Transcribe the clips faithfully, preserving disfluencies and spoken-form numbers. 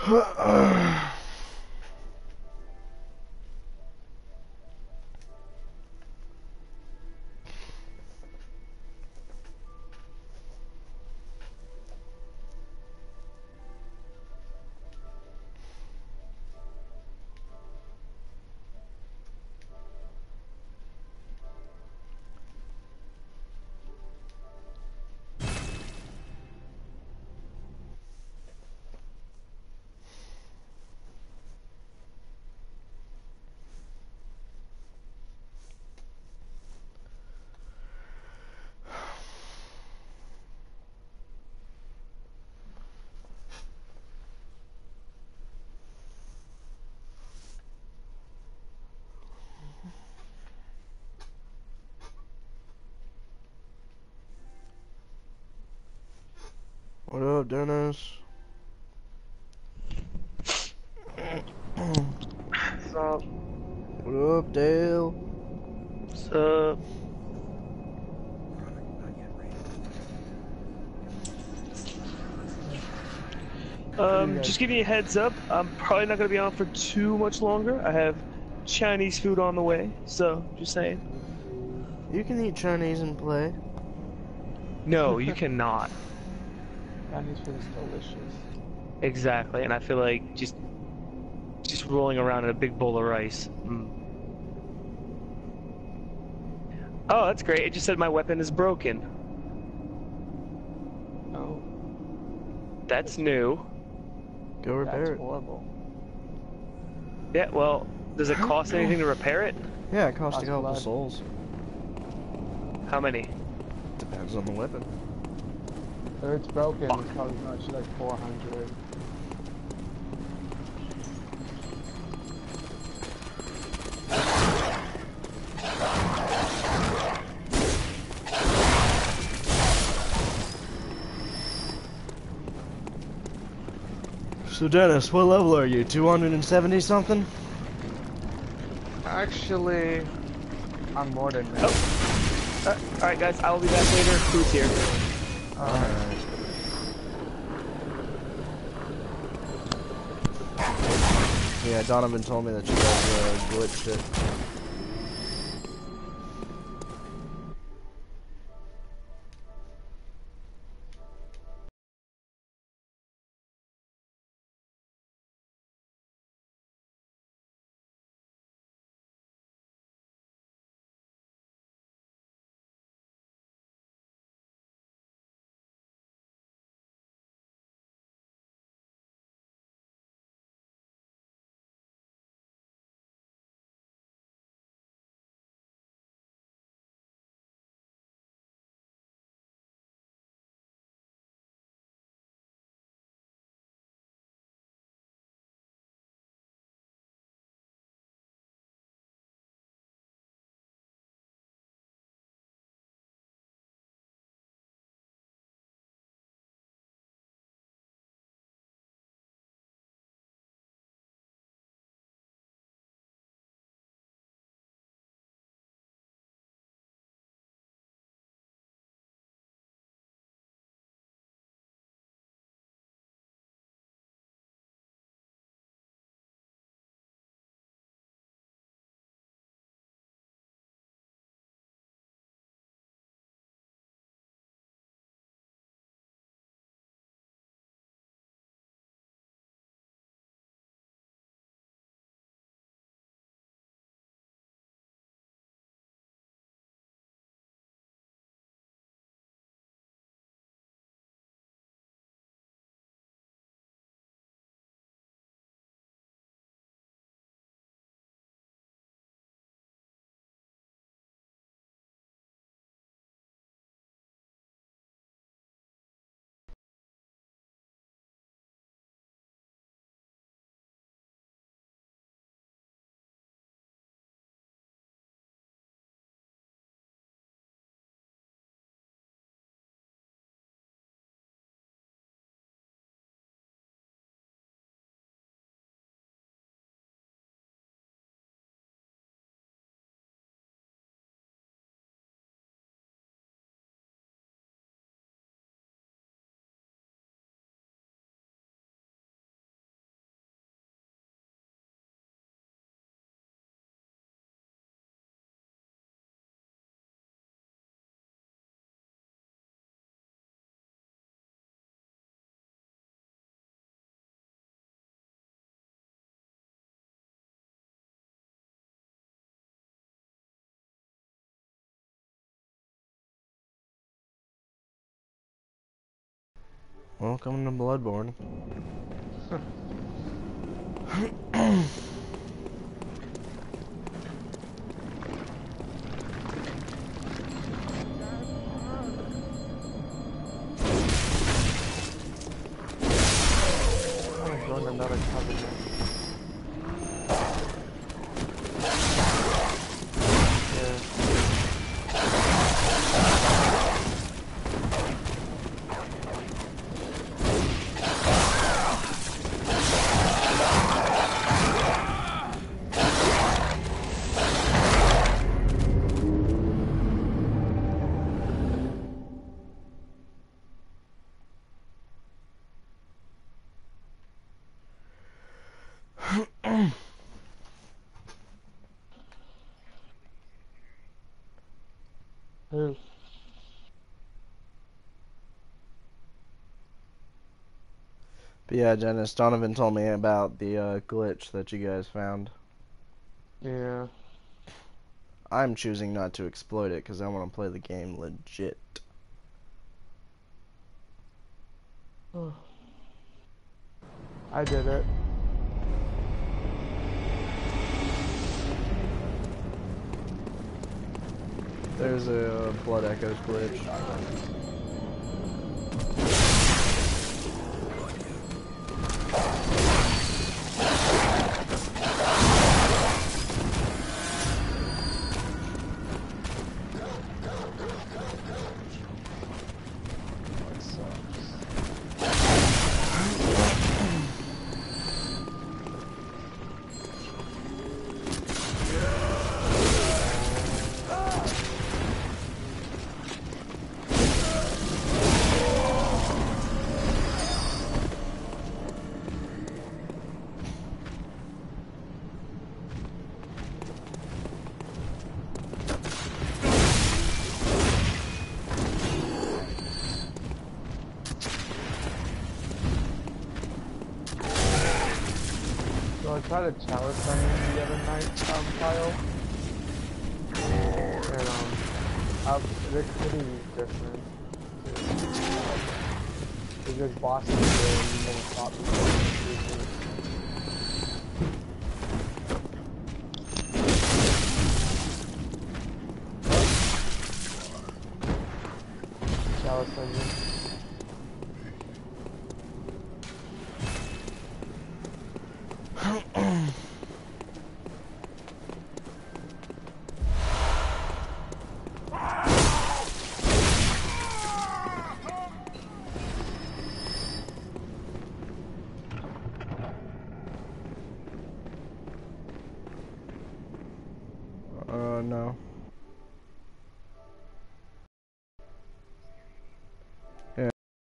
What up, Dennis? What's up? What up, Dale? What's up? Um, just giving you a heads up, I'm probably not going to be on for too much longer. I have Chinese food on the way, so just saying. You can eat Chinese and play. No, you cannot. Chinese food is delicious. Exactly, and I feel like just just rolling around in a big bowl of rice. Mm. Oh, that's great. It just said my weapon is broken. Oh, That's new. Go repair that's it. horrible. Yeah, well, does it cost anything to repair it? Yeah, it costs Costs a couple blood. souls. How many? Depends on the weapon. If it's broken, it's probably actually like four hundred. So Dennis, what level are you? two hundred seventy something? Actually, I'm more than that. Oh. Uh, Alright guys, I will be back later. Food's here. Alright. Yeah, Donovan told me that you guys uh, glitched it. Welcome to Bloodborne. I'm going another cover now. Who? But yeah, Dennis, Donovan told me about the uh, glitch that you guys found. Yeah. I'm choosing not to exploit it because I want to play the game legit. I did it. There's a Blood Echoes glitch. So I tried to chalice thing the other night, um, Kyle. And, um, I, they're pretty different. There's just bosses there and you never stop before. Chalice thing. Uh, no. Yeah.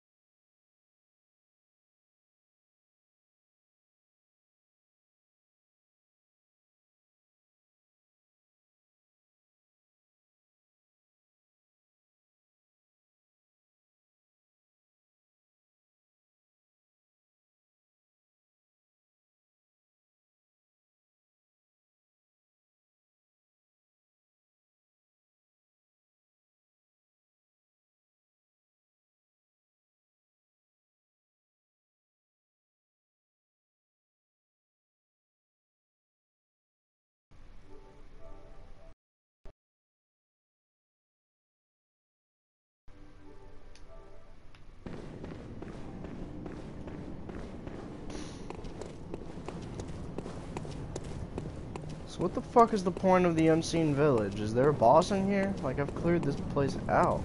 So what the fuck is the point of the Unseen Village? Is there a boss in here? Like, I've cleared this place out.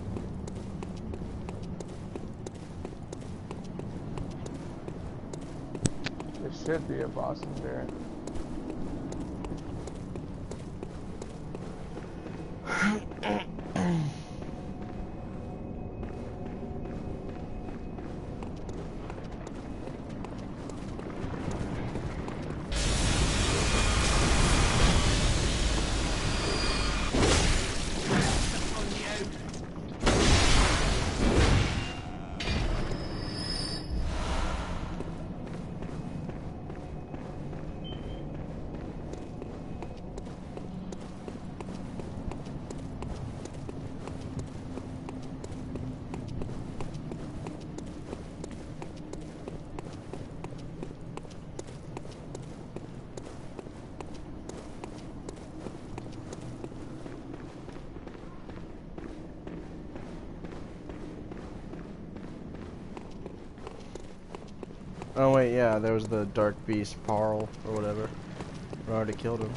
There should be a boss in there. Oh wait, yeah, there was the Dark Beast, Parl, or whatever. I already killed him.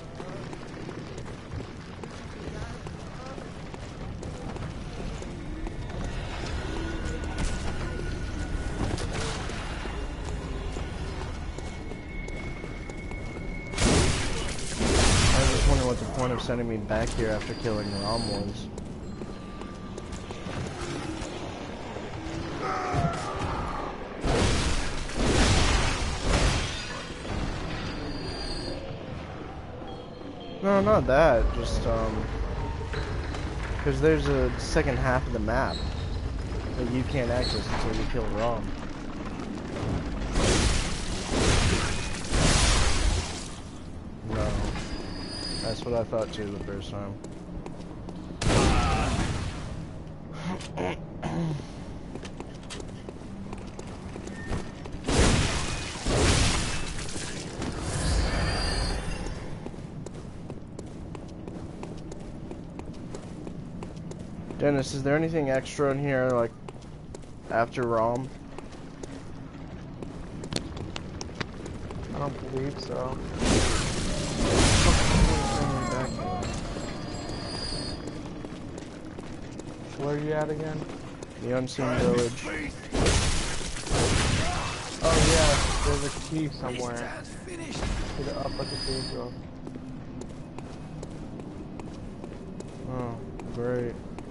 I was just wondering what the point of sending me back here after killing Rom was. No, not that. Just, um... because there's a second half of the map that you can't access until you kill Rom. No. That's what I thought too the first time. Dennis, is there anything extra in here, like, after Rom? I don't believe so. Where are you at again? The Unseen Village. Oh yeah, there's a key somewhere. To the upper cathedral. Oh, great.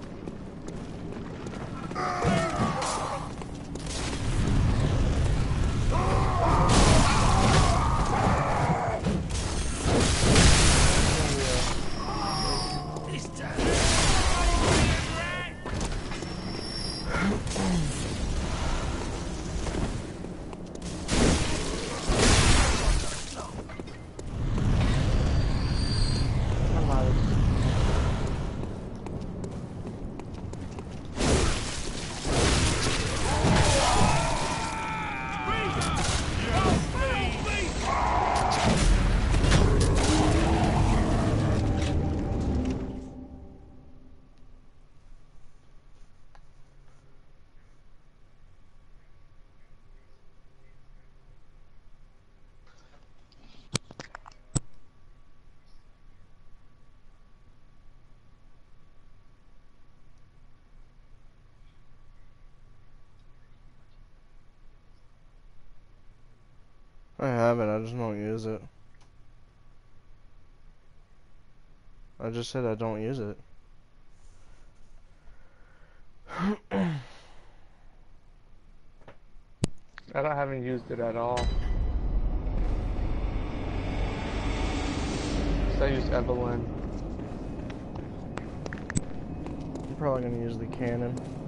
I have it, I just don't use it. I just said I don't use it. I don't- haven't used it at all. So I use Evelyn. I'm probably gonna use the cannon.